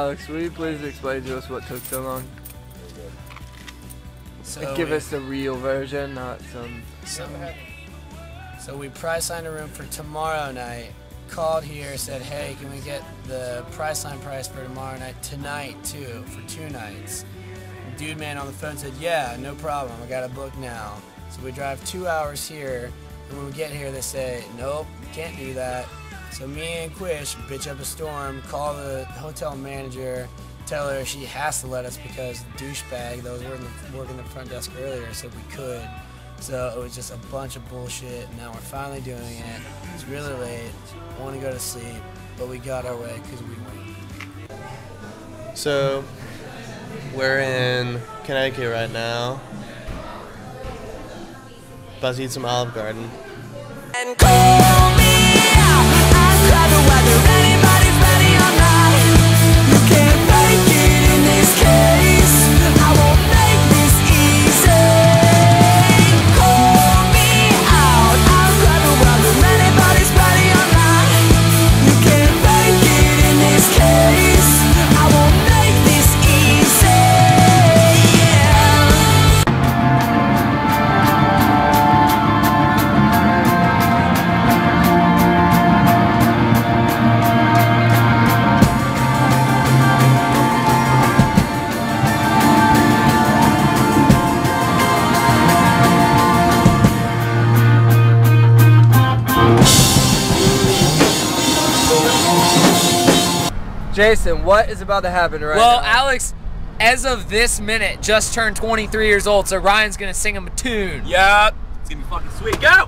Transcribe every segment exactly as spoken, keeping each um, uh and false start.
Alex, will you please explain to us what took so long? So and give we, us the real version, not some... So, so we price signed a room for tomorrow night. Called here, said, hey, can we get the price line price for tomorrow night, tonight too, for two nights. The dude man on the phone said, yeah, no problem, I got it booked now. So we drive two hours here, and when we get here they say, nope, can't do that. So me and Quish bitch up a storm, call the hotel manager, tell her she has to let us because the douchebag that was working the, working the front desk earlier said we could. So it was just a bunch of bullshit, and now we're finally doing it. It's really late, I want to go to sleep, but we got our way because we won. So, we're in Connecticut right now. About to eat some Olive Garden. And call me out, I'd rather whether anybody's ready or not. You can't fake it in this case, I won't make this easy. Call me out, I'd rather whether anybody's ready or not. You can't fake it in this case, I won't make this easy. Jason, what is about to happen right well, now? Well, Alex, as of this minute, just turned twenty-three years old, so Ryan's gonna sing him a tune. Yup. It's gonna be fucking sweet. Go!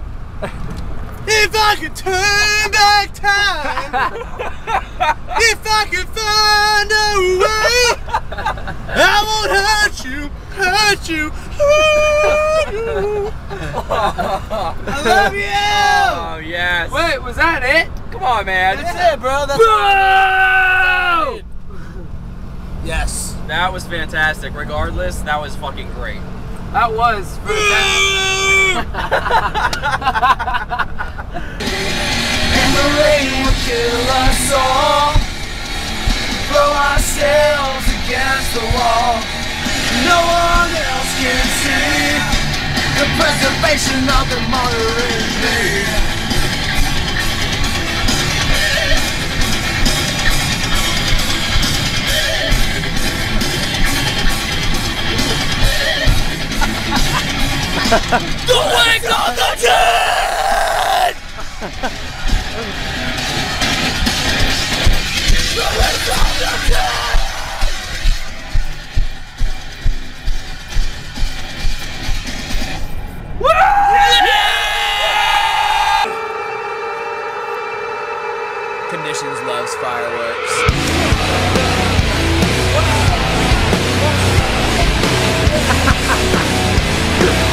If I could turn back time, if I could find a way, I won't hurt you, hurt you, hurt you. I love you. Oh, yes. Wait, was that it? Come on, man. That's it, bro. That's Whoa! Yes. That was fantastic. Regardless, that was fucking great. That was fantastic. And the rain will kill us all. Throw ourselves against the wall. No one else can see the preservation of the modern day. The wake of the dead! The wake of the dead! Woo! Yeah! Conditions loves fireworks. Yeah!